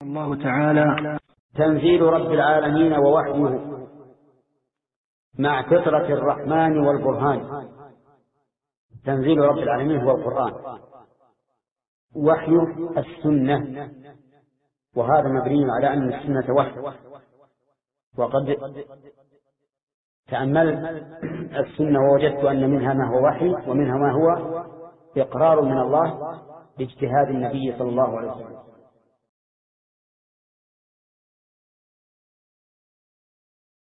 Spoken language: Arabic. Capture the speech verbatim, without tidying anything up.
الله تعالى: تنزيل رب العالمين ووحيه مع فطرة الرحمن والبرهان. تنزيل رب العالمين هو القرآن، وحي السنة، وهذا مبني على أن السنة وحي. وقد تأملت السنة ووجدت أن منها ما هو وحي ومنها ما هو إقرار من الله باجتهاد النبي صلى الله عليه وسلم.